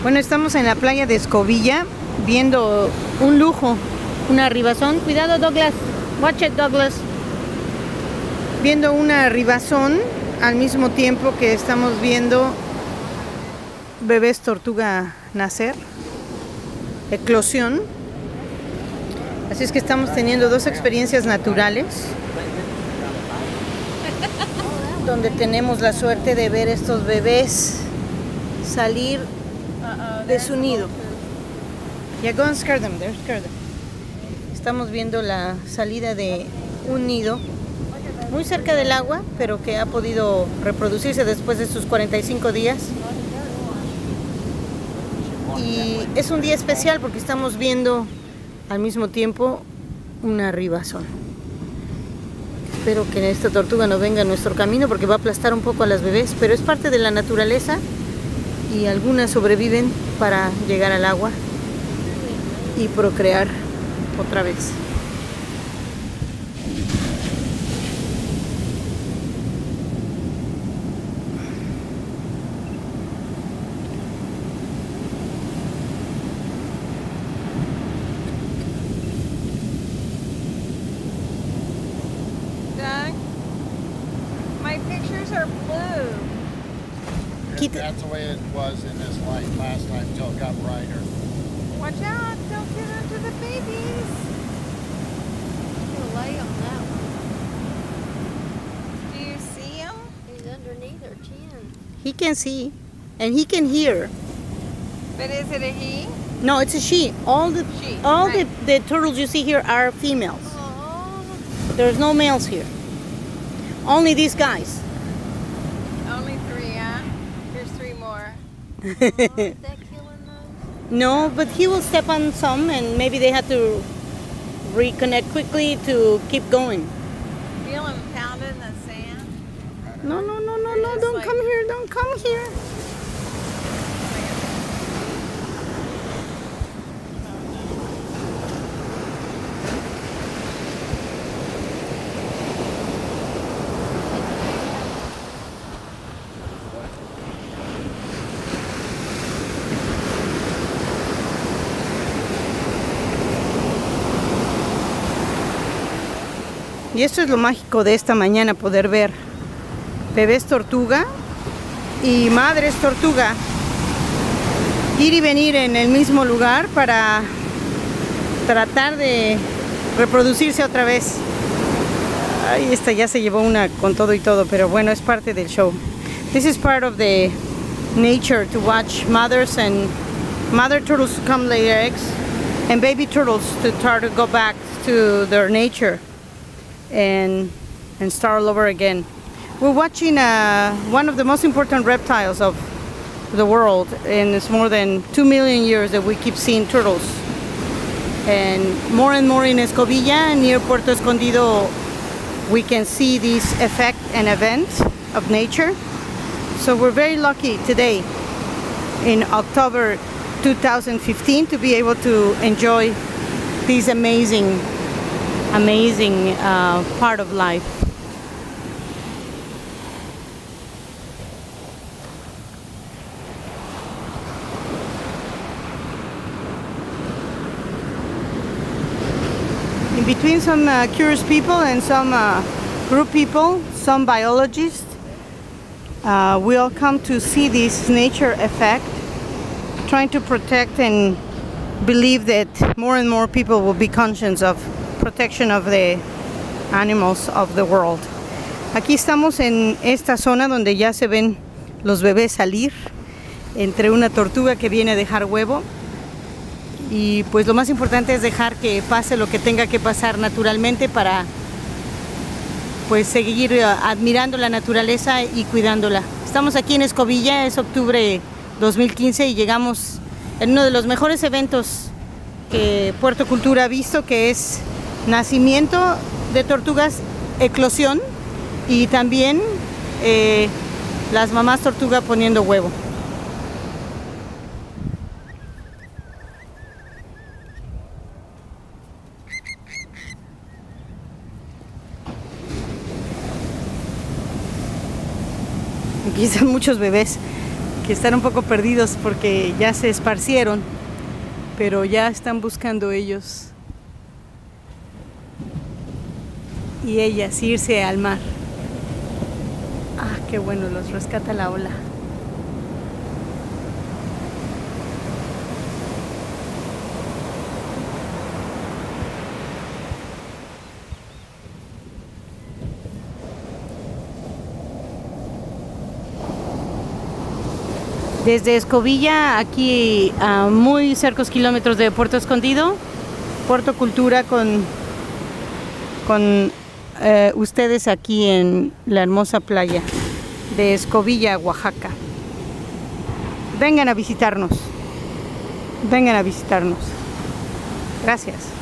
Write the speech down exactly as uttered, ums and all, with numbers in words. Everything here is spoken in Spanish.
Bueno, estamos en la playa de Escobilla viendo un lujo, una ribazón. Cuidado, Douglas. Watch it, Douglas. Viendo una ribazón al mismo tiempo que estamos viendo bebés tortuga nacer, eclosión. Así es que estamos teniendo dos experiencias naturales donde tenemos la suerte de ver estos bebés salir de su nido. Yeah, go and scare them there, scare them. Estamos viendo la salida de un nido muy cerca del agua, pero que ha podido reproducirse después de sus cuarenta y cinco días. Y es un día especial porque estamos viendo al mismo tiempo una ribazón. Espero que esta tortuga no venga a nuestro camino porque va a aplastar un poco a las bebés, pero es parte de la naturaleza y algunas sobreviven para llegar al agua y procrear otra vez. My pictures are blue. Yeah, that's the way it was in this light last time till it got brighter. Watch out, don't get into the babies. He'll lay on that one. Do you see him? He's underneath her chin. He can see and he can hear. But is it a he? No, it's a she. All the She, all right. the, the turtles you see here are females. Oh, There's no males here. Only these guys. Only three, huh? Here's three more. is that killing those? No, but he will step on some and maybe they have to reconnect quickly to keep going. Feel him pounding the sand? No, no, no, no, They're no, just don't like- come here, don't come here. Y esto es lo mágico de esta mañana, poder ver bebés tortuga y madres tortuga ir y venir en el mismo lugar para tratar de reproducirse otra vez. Ay, esta ya se llevó una con todo y todo, pero bueno, es parte del show. This is part of the nature to watch mothers and mother turtles come lay eggs and baby turtles to try to go back to their nature and and start all over again. We're watching uh, one of the most important reptiles of the world, and it's more than two million years that we keep seeing turtles. And more and more in Escobilla, near Puerto Escondido, we can see this effect and event of nature. So we're very lucky today, in October two thousand fifteen, to be able to enjoy this amazing amazing uh, part of life. In between some uh, curious people and some uh, group people, some biologists, uh, we all come to see this nature effect, trying to protect and believe that more and more people will be conscious of protection of the animals of the world. Aquí estamos en esta zona donde ya se ven los bebés salir entre una tortuga que viene a dejar huevo, y pues lo más importante es dejar que pase lo que tenga que pasar naturalmente para pues seguir admirando la naturaleza y cuidándola. Estamos aquí en Escobilla, es octubre dos mil quince y llegamos en uno de los mejores eventos que Puerto Cultura ha visto, que es nacimiento de tortugas, eclosión, y también eh, las mamás tortuga poniendo huevo. Aquí están muchos bebés. que están un poco perdidos porque ya se esparcieron, pero ya están buscando ellos y ellas irse al mar. Ah, qué bueno, los rescata la ola. Desde Escobilla, aquí a muy cercos kilómetros de Puerto Escondido, Puerto Cultura con, con eh, ustedes aquí en la hermosa playa de Escobilla, Oaxaca. Vengan a visitarnos, vengan a visitarnos. Gracias.